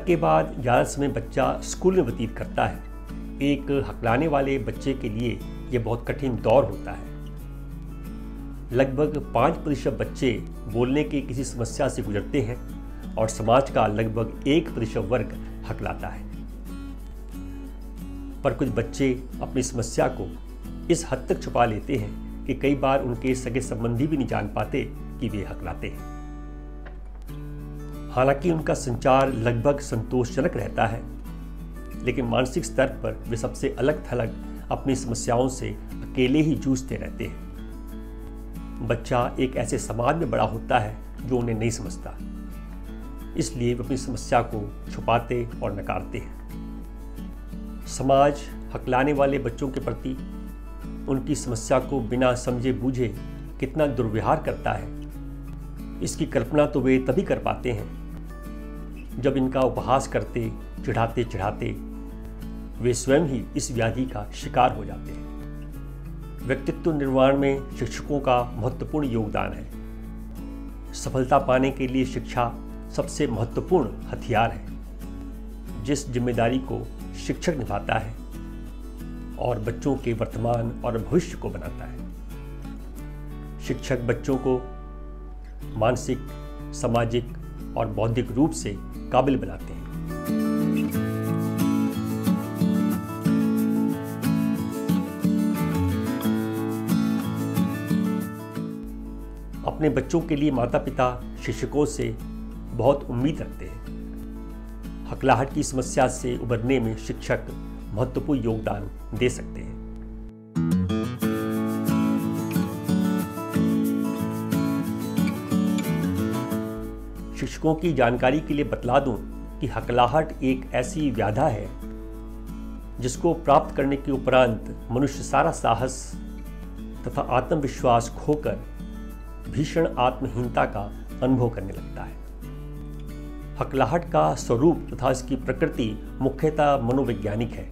के बाद ज़्यादा समय बच्चा स्कूल में व्यतीत करता है, एक हकलाने वाले बच्चे के लिए यह बहुत कठिन दौर होता है। लगभग 5% बच्चे बोलने की किसी समस्या से गुजरते हैं और समाज का लगभग 1% वर्ग हकलाता है। पर कुछ बच्चे अपनी समस्या को इस हद तक छुपा लेते हैं कि कई बार उनके सगे संबंधी भी नहीं जान पाते कि वे हकलाते हैं। हालांकि उनका संचार लगभग संतोषजनक रहता है, लेकिन मानसिक स्तर पर वे सबसे अलग थलग अपनी समस्याओं से अकेले ही जूझते रहते हैं। बच्चा एक ऐसे समाज में बड़ा होता है जो उन्हें नहीं समझता, इसलिए वे अपनी समस्या को छुपाते और नकारते हैं। समाज हकलाने वाले बच्चों के प्रति उनकी समस्या को बिना समझे बूझे कितना दुर्व्यवहार करता है, इसकी कल्पना तो वे तभी कर पाते हैं जब इनका उपहास करते चिढ़ाते वे स्वयं ही इस व्याधि का शिकार हो जाते हैं। व्यक्तित्व निर्माण में शिक्षकों का महत्वपूर्ण योगदान है। सफलता पाने के लिए शिक्षा सबसे महत्वपूर्ण हथियार है। जिस जिम्मेदारी को शिक्षक निभाता है और बच्चों के वर्तमान और भविष्य को बनाता है। शिक्षक बच्चों को मानसिक, सामाजिक और बौद्धिक रूप से काबिल बनाते हैं। अपने बच्चों के लिए माता पिता शिक्षकों से बहुत उम्मीद रखते हैं। हकलाहट की समस्या से उबरने में शिक्षक महत्वपूर्ण योगदान दे सकते हैं। शिक्षकों की जानकारी के लिए बतला दूं कि हकलाहट एक ऐसी व्याधा है जिसको प्राप्त करने के उपरांत मनुष्य सारा साहस तथा आत्मविश्वास खोकर भीषण आत्महीनता का अनुभव करने लगता है। हकलाहट का स्वरूप तथा इसकी प्रकृति मुख्यतः मनोवैज्ञानिक है।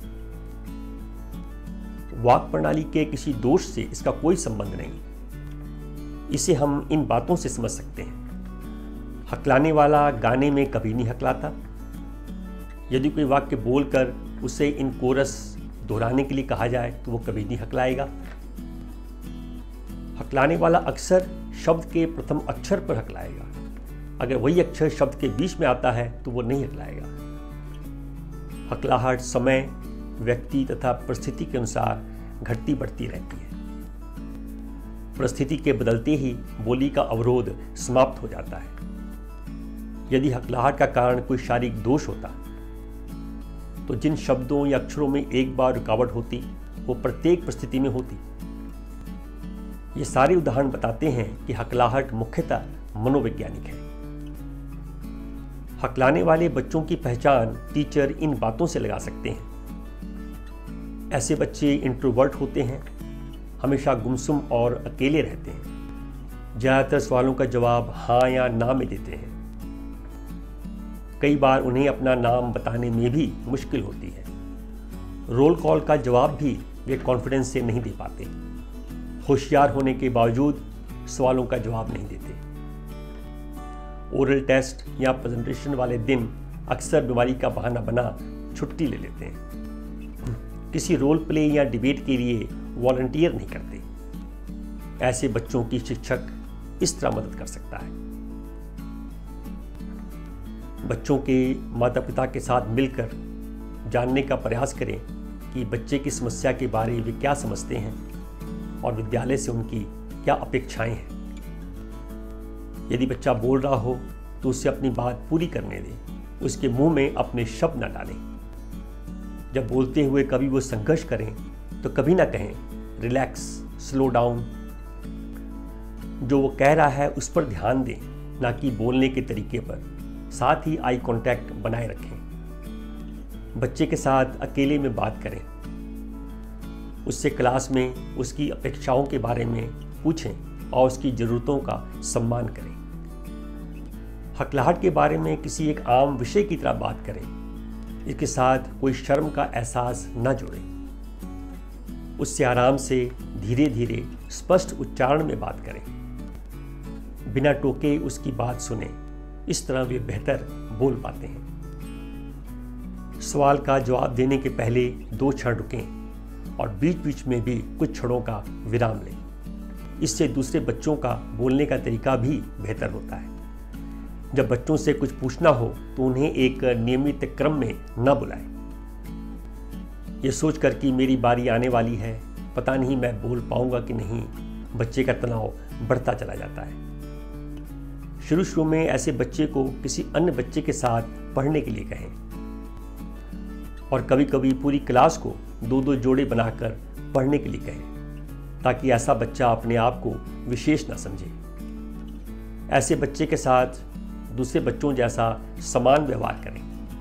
वाक प्रणाली के किसी दोष से इसका कोई संबंध नहीं। इसे हम इन बातों से समझ सकते हैं। हकलाने वाला गाने में कभी नहीं हकलाता। यदि कोई वाक्य बोलकर उसे इन कोरस दोहराने के लिए कहा जाए तो वो कभी नहीं हकलाएगा। हकलाने वाला अक्सर शब्द के प्रथम अक्षर पर हकलाएगा। अगर वही अक्षर शब्द के बीच में आता है तो वो नहीं हकलाएगा। हकलाहट समय, व्यक्ति तथा परिस्थिति के अनुसार घटती बढ़ती रहती है। परिस्थिति के बदलते ही बोली का अवरोध समाप्त हो जाता है। यदि हकलाहट का कारण कोई शारीरिक दोष होता तो जिन शब्दों या अक्षरों में एक बार रुकावट होती वो प्रत्येक परिस्थिति में होती। ये सारे उदाहरण बताते हैं कि हकलाहट मुख्यतः मनोवैज्ञानिक है। हकलाने वाले बच्चों की पहचान टीचर इन बातों से लगा सकते हैं। ऐसे बच्चे इंट्रोवर्ट होते हैं, हमेशा गुमसुम और अकेले रहते हैं। ज़्यादातर सवालों का जवाब हाँ या ना में देते हैं। कई बार उन्हें अपना नाम बताने में भी मुश्किल होती है। रोल कॉल का जवाब भी वे कॉन्फिडेंस से नहीं दे पाते। होशियार होने के बावजूद सवालों का जवाब नहीं देते। ओरल टेस्ट या प्रेजेंटेशन वाले दिन अक्सर बीमारी का बहाना बना छुट्टी ले लेते हैं। किसी रोल प्ले या डिबेट के लिए वॉलंटियर नहीं करते। ऐसे बच्चों की शिक्षक इस तरह मदद कर सकता है। बच्चों के माता पिता के साथ मिलकर जानने का प्रयास करें कि बच्चे की समस्या के बारे में वे क्या समझते हैं और विद्यालय से उनकी क्या अपेक्षाएं हैं। यदि बच्चा बोल रहा हो तो उसे अपनी बात पूरी करने दें। उसके मुंह में अपने शब्द न डालें। जब बोलते हुए कभी वो संघर्ष करें तो कभी ना कहें रिलैक्स, स्लो डाउन। जो वो कह रहा है उस पर ध्यान दें, ना कि बोलने के तरीके पर। साथ ही आई कांटेक्ट बनाए रखें। बच्चे के साथ अकेले में बात करें। उससे क्लास में उसकी अपेक्षाओं के बारे में पूछें और उसकी ज़रूरतों का सम्मान करें। हकलाहट के बारे में किसी एक आम विषय की तरह बात करें। इसके साथ कोई शर्म का एहसास न जोड़ें। उससे आराम से धीरे धीरे स्पष्ट उच्चारण में बात करें। बिना टोके उसकी बात सुनें। इस तरह वे बेहतर बोल पाते हैं। सवाल का जवाब देने के पहले 2 क्षण रुकें और बीच बीच में भी कुछ क्षणों का विराम लें। इससे दूसरे बच्चों का बोलने का तरीका भी बेहतर होता है। जब बच्चों से कुछ पूछना हो तो उन्हें एक नियमित क्रम में न बुलाएं। ये सोचकर कि मेरी बारी आने वाली है, पता नहीं मैं बोल पाऊंगा कि नहीं, बच्चे का तनाव बढ़ता चला जाता है। शुरू में ऐसे बच्चे को किसी अन्य बच्चे के साथ पढ़ने के लिए कहें और कभी कभी पूरी क्लास को 2-2 जोड़े बनाकर पढ़ने के लिए कहें, ताकि ऐसा बच्चा अपने आप को विशेष ना समझे। ऐसे बच्चे के साथ दूसरे बच्चों जैसा समान व्यवहार करें।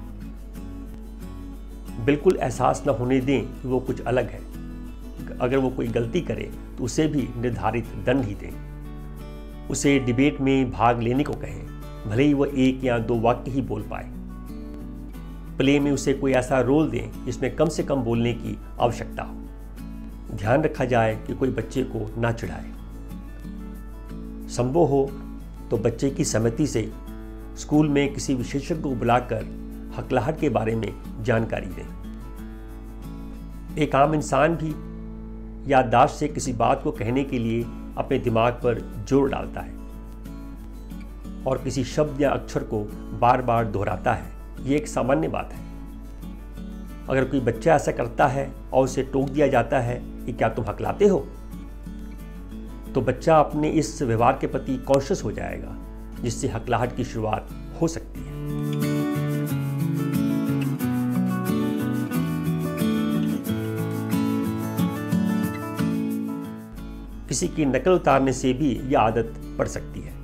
बिल्कुल एहसास न होने दें कि वो कुछ अलग है। अगर वो कोई गलती करे तो उसे भी निर्धारित दंड ही दें। उसे डिबेट में भाग लेने को कहें, भले ही वो 1 या 2 वाक्य ही बोल पाए। प्ले में उसे कोई ऐसा रोल दें जिसमें कम से कम बोलने की आवश्यकता हो। ध्यान रखा जाए कि कोई बच्चे को ना चिढ़ाए। संभव हो तो बच्चे की सहमति से स्कूल में किसी विशेषज्ञ को बुलाकर हकलाहट के बारे में जानकारी दें। एक आम इंसान भी याददाश्त से किसी बात को कहने के लिए अपने दिमाग पर जोर डालता है और किसी शब्द या अक्षर को बार बार दोहराता है। ये एक सामान्य बात है। अगर कोई बच्चा ऐसा करता है और उसे टोक दिया जाता है कि क्या तुम हकलाते हो, तो बच्चा अपने इस व्यवहार के प्रति कॉन्शियस हो जाएगा, जिससे हकलाहट की शुरुआत हो सकती है। किसी की नकल उतारने से भी यह आदत पड़ सकती है।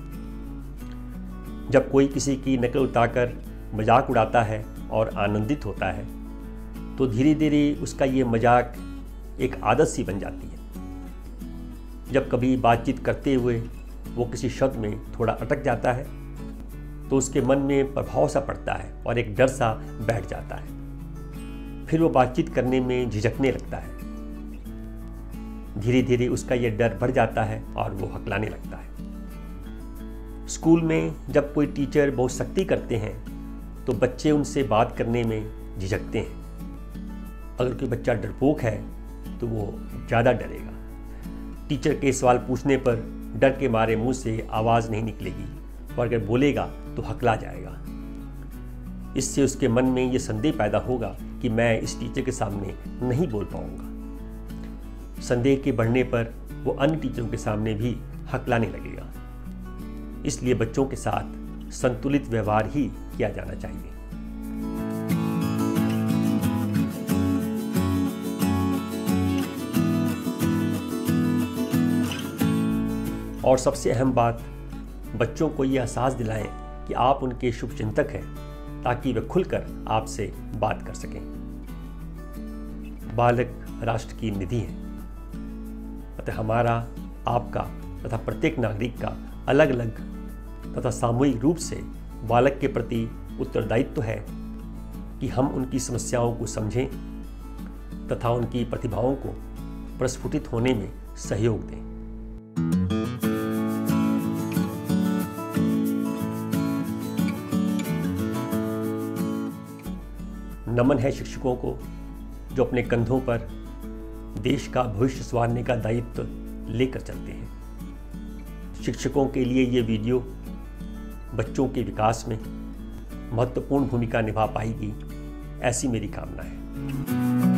जब कोई किसी की नकल उतारकर मजाक उड़ाता है और आनंदित होता है, तो धीरे धीरे उसका ये मजाक एक आदत सी बन जाती है। जब कभी बातचीत करते हुए वो किसी शब्द में थोड़ा अटक जाता है, तो उसके मन में प्रभाव सा पड़ता है और एक डर सा बैठ जाता है। फिर वो बातचीत करने में झिझकने लगता है। धीरे धीरे उसका ये डर बढ़ जाता है और वो हकलाने लगता है। स्कूल में जब कोई टीचर बहुत सख्ती करते हैं तो बच्चे उनसे बात करने में झिझकते हैं। अगर कोई बच्चा डरपोक है तो वो ज़्यादा डरेगा। टीचर के सवाल पूछने पर डर के मारे मुंह से आवाज़ नहीं निकलेगी और अगर बोलेगा तो हकला जाएगा। इससे उसके मन में ये संदेह पैदा होगा कि मैं इस टीचर के सामने नहीं बोल पाऊंगा। संदेह के बढ़ने पर वो अन्य टीचरों के सामने भी हकलाने लगेगा। इसलिए बच्चों के साथ संतुलित व्यवहार ही किया जाना चाहिए। और सबसे अहम बात, बच्चों को ये एहसास दिलाएं कि आप उनके शुभचिंतक हैं, ताकि वे खुलकर आपसे बात कर सकें। बालक राष्ट्र की निधि है, अतः हमारा, आपका तथा प्रत्येक नागरिक का अलग अलग तथा सामूहिक रूप से बालक के प्रति उत्तरदायित्व है कि हम उनकी समस्याओं को समझें तथा उनकी प्रतिभाओं को प्रस्फुटित होने में सहयोग दें। नमन है शिक्षकों को जो अपने कंधों पर देश का भविष्य संवारने का दायित्व लेकर चलते हैं। शिक्षकों के लिए ये वीडियो बच्चों के विकास में महत्वपूर्ण भूमिका निभा पाएगी, ऐसी मेरी कामना है।